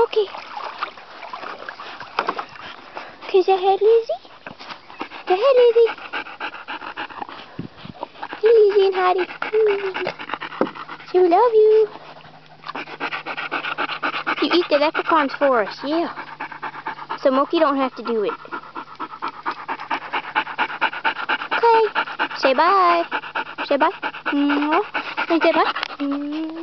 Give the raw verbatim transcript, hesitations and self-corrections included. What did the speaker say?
Okay. Okay, say hey, Lizzie. Say hey, Lizzie. Hey, Lizzie and Heidi. Say we love you. You eat the leprechauns for us, yeah. So Moki don't have to do it. Okay. Say bye. Say bye. Mm-hmm. Say bye. Mm-hmm.